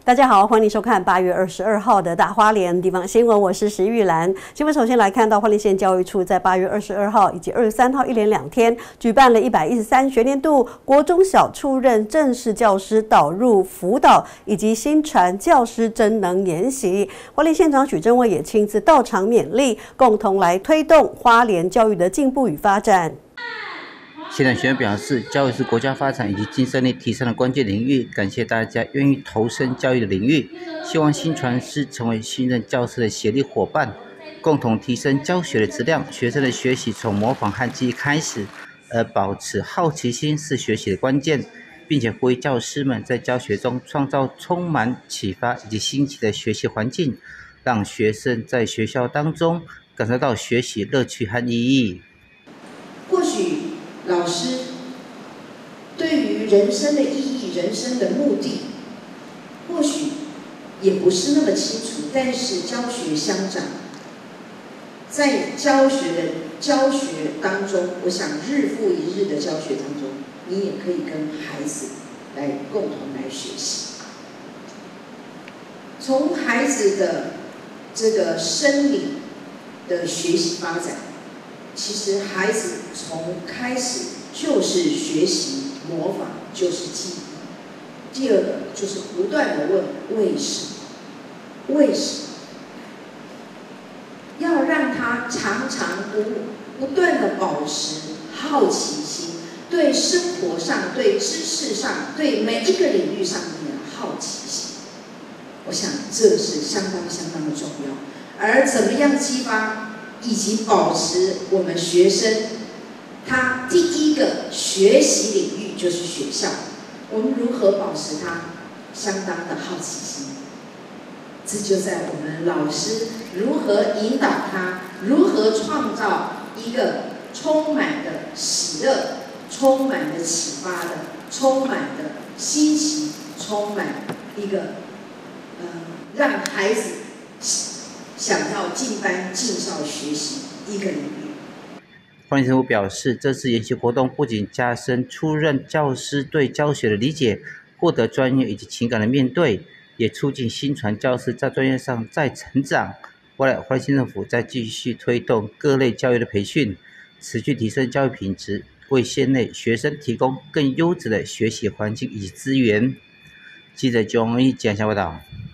大家好，欢迎收看8月22号的大花莲地方新闻，我是石玉兰。新闻首先来看到花莲县教育处在8月22号以及23号一连2天举办了113学年度国中小初任正式教师导入辅导以及新传教师真能研习。花莲县长许正伟也亲自到场勉励，共同来推动花莲教育的进步与发展。 县长学员表示，教育是国家发展以及竞争力提升的关键领域，感谢大家愿意投身教育的领域，希望新传师成为新任教师的协力伙伴，共同提升教学的质量。学生的学习从模仿和记忆开始，而保持好奇心是学习的关键，并且呼吁教师们在教学中创造充满启发以及新奇的学习环境，让学生在学校当中感受到学习乐趣和意义。 或许老师对于人生的意义、人生的目的，或许也不是那么清楚，但是教学相长，在教学当中，我想日复一日的教学当中，你也可以跟孩子来共同来学习，从孩子的这个生理的学习发展。其实孩子从开始就是学习、模仿，就是记忆。第二个就是不断的问为什么？为什么？要让他常常不断的保持好奇心，对生活上、对知识上、对每一个领域上面的好奇心。我想这是相当的重要。而怎么样激发？以及保持我们学生，他第一个学习领域就是学校，我们如何保持他相当的好奇心？这就在我们老师如何引导他，如何创造一个充满的喜乐、充满的启发的、充满的新奇、充满一个让孩子想要进班进校学习一个领域。 花莲县府表示，这次研习活动不仅加深初任教师对教学的理解，获得专业以及情感的面对，也促进新传教师在专业上再成长。未来花莲县政府再继续推动各类教育的培训，持续提升教育品质，为县内学生提供更优质的学习环境以及资源。记者钟义讲报道。